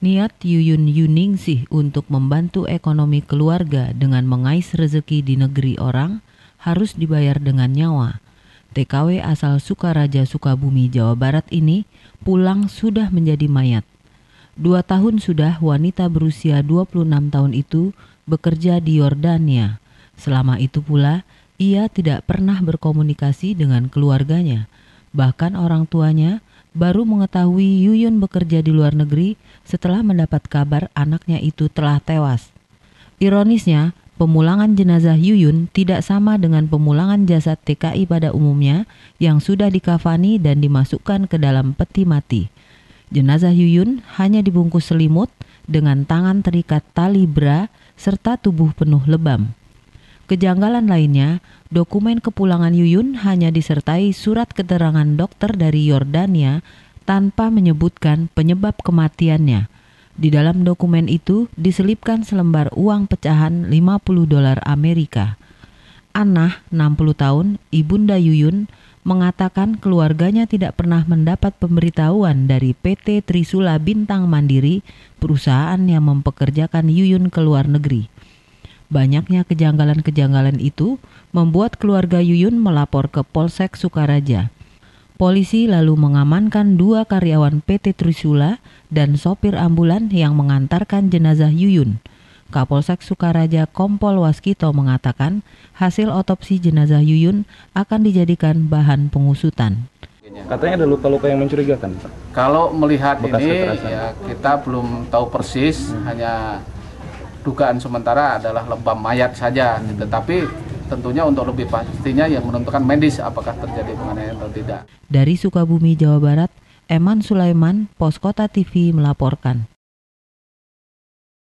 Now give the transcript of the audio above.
Niat Yuyun Yuningsih untuk membantu ekonomi keluarga dengan mengais rezeki di negeri orang harus dibayar dengan nyawa. TKW asal Sukaraja, Sukabumi, Jawa Barat ini pulang sudah menjadi mayat. 2 tahun sudah wanita berusia 26 tahun itu bekerja di Yordania. Selama itu pula, ia tidak pernah berkomunikasi dengan keluarganya. Bahkan orang tuanya baru mengetahui Yuyun bekerja di luar negeri setelah mendapat kabar anaknya itu telah tewas. Ironisnya, pemulangan jenazah Yuyun tidak sama dengan pemulangan jasad TKI pada umumnya yang sudah dikafani dan dimasukkan ke dalam peti mati. Jenazah Yuyun hanya dibungkus selimut dengan tangan terikat tali bra serta tubuh penuh lebam. Kejanggalan lainnya, dokumen kepulangan Yuyun hanya disertai surat keterangan dokter dari Yordania tanpa menyebutkan penyebab kematiannya. Di dalam dokumen itu diselipkan selembar uang pecahan $50 Amerika. Anah, 60 tahun, ibunda Yuyun, mengatakan keluarganya tidak pernah mendapat pemberitahuan dari PT Trisula Bintang Mandiri, perusahaan yang mempekerjakan Yuyun ke luar negeri. Banyaknya kejanggalan-kejanggalan itu membuat keluarga Yuyun melapor ke Polsek Sukaraja. Polisi lalu mengamankan 2 karyawan PT Trisula dan sopir ambulan yang mengantarkan jenazah Yuyun. Kapolsek Sukaraja Kompol Waskito mengatakan hasil otopsi jenazah Yuyun akan dijadikan bahan pengusutan. Katanya ada luka-luka yang mencurigakan, Pak. Kalau melihat Bekas ini, kekerasan. ya kita belum tahu persis, hanya dugaan sementara adalah lebam mayat saja. Tetapi tentunya untuk lebih pastinya yang menentukan medis apakah terjadi penganiayaan atau tidak. Dari Sukabumi, Jawa Barat, Eman Sulaiman, Pos Kota TV melaporkan.